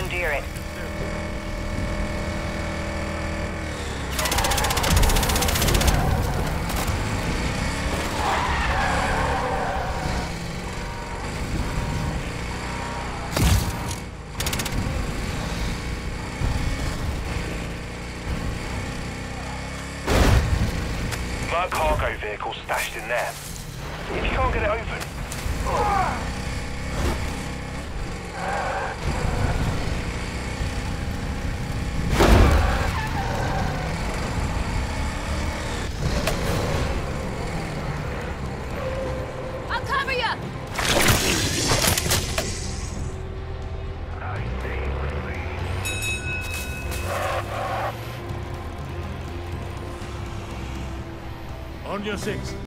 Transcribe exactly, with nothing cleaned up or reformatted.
commandeer it. Merc cargo vehicle stashed in there. If you can't get it open... I'll cover you! On your six.